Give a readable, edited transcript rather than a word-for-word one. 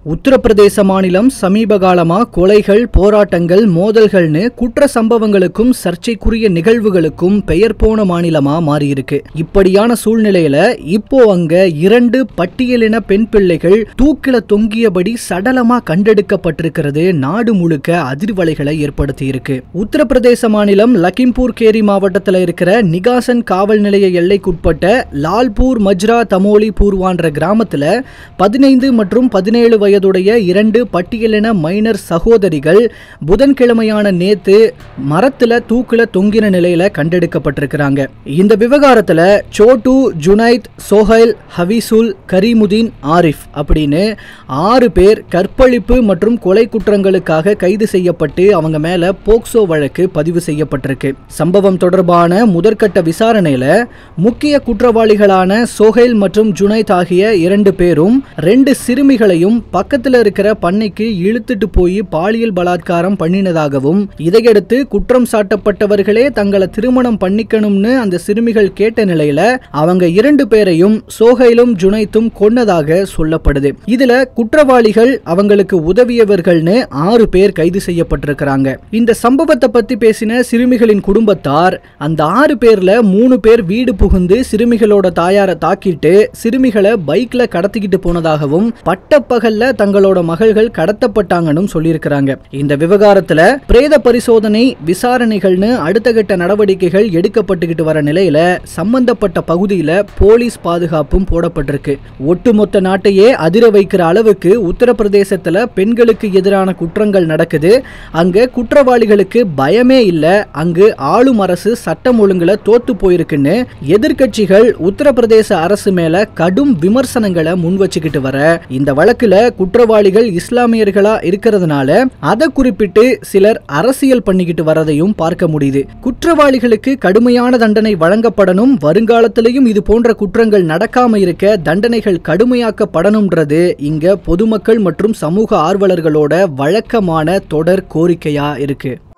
உத்தரப்பிரதேச மாநிலம் சமீப காலமா கொலைகள், போராட்டங்கள், மோதல்கள்னு குற்ற சம்பவங்களுக்கும் சர்ச்சைக்குரிய நிகழ்வுகளுக்கும் பெயர் போன மாநிலமா மாறியிருக்கு. இப்படியான சூழ்நிலையில இப்போ அங்க 2 பட்டியலின பெண் பிள்ளைகள் தூக்கில தொங்கியபடி சடலமா கண்டெடுக்கப்பட்டிருக்கிறது நாடு முழுக்க அதிர்வலைகளை ஏற்படுத்தி இருக்கு. உத்தரப்பிரதேச மாநிலம் லக்கிம்பூர் கேரி மாவட்டத்தில் இருக்கிற நிகாசன் காவல் நிலைய எல்லைக்குட்பட்ட லால்பூர் மஜ்ரா தமோலி பூர்வான்ற கிராமத்துல 15 மற்றும் 17 வயதுடைய 2 பட்டியலின மைனர் சகோதரிகள் புதன்கிழமையான நேத்து மரத்துல தூக்கில தொங்கின நிலையில கண்டெடுக்கப்பட்டிருக்கிறாங்க. இந்த விவகாரத்துல சோட்டு, ஜுனைத், சோஹைல், ஹவிசுல், கரீமுதீன், ஆரிஃப் அப்படின்னு 6 பேர் கற்பழிப்பு மற்றும் கொலை குற்றங்களுக்காக கைது செய்யப்பட்டு அவங்க மேல போக்சோ வழக்கு பதிவு செய்யப்பட்டிருக்கு. சம்பவம் தொடர்பான முதற்கட்ட விசாரணையில முக்கிய குற்றவாளிகளான சோஹைல் மற்றும் ஜுனைத் ஆகிய 2 பேரும் 2 சிறுமிகளையும் பக்கத்துல இருக்கிற பண்ணைக்கு இழுத்துட்டு போய் பாலியல் பலாத்காரம் பண்ணினதாகவும், இதையடுத்து குற்றம் சாட்டப்பட்டவர்களே தங்களை திருமணம் பண்ணிக்கணும்னு அந்த சிறுமிகள் கேட்ட நிலையில அவங்க 2 பேரையும் சோஹைலும் ஜுனைத்தும் கொன்னதாக சொல்லப்படுது. இதுல குற்றவாளிகள் அவங்களுக்கு உதவியவர்கள்னு 6 பேர் கைது செய்யப்பட்டிருக்கிறாங்க. இந்த சம்பவத்தை பத்தி பேசின சிறுமிகளின் குடும்பத்தார் அந்த 6 பேர்ல 3 பேர் வீடு புகுந்து சிறுமிகளோட தாயாரை தாக்கிட்டு சிறுமிகளை பைக்ல கடத்திக்கிட்டு போனதாகவும், பட்டப்பகல்ல தங்களோட மகள்கள் கடத்தப்பட்டாங்கன்னு சொல்லியிருக்கிறாங்க. இந்த விவகாரத்துல பிரேத பரிசோதனை விசாரணைகள்னு அடுத்த கட்ட நடவடிக்கைகள் எடுக்கப்பட்டுக்கிட்டு வர நிலையில சம்பந்தப்பட்ட பகுதியில போலீஸ் பாதுகாப்பும் போடப்பட்டிருக்கு. ஒட்டுமொத்த நாட்டையே அதிர வைக்கிற அளவுக்கு உத்தரப்பிரதேசத்துல பெண்களுக்கு எதிரான குற்றங்கள் நடக்குது. அங்க குற்றவாளிகளுக்கு பயமே இல்ல. அங்கு ஆளும் அரசு சட்டம் ஒழுங்குல தோத்து போயிருக்குன்னு எதிர்கட்சிகள் உத்தரப்பிரதேச அரசு மேல கடும் விமர்சனங்களை முன் வச்சுக்கிட்டு வர, இந்த வழக்குல குற்றவாளிகள் இஸ்லாமியர்களா இருக்கிறதுனால அதை குறிப்பிட்டு சிலர் அரசியல் பண்ணிக்கிட்டு வரதையும் பார்க்க முடியுது. குற்றவாளிகளுக்கு கடுமையான தண்டனை வழங்கப்படணும், வருங்காலத்திலையும் இது போன்ற குற்றங்கள் நடக்காம இருக்க தண்டனைகள் கடுமையாக்கப்படணும்ன்றது இங்க பொதுமக்கள் மற்றும் சமூக ஆர்வலர்களோட வழக்கமான தொடர் கோரிக்கையா இருக்கு.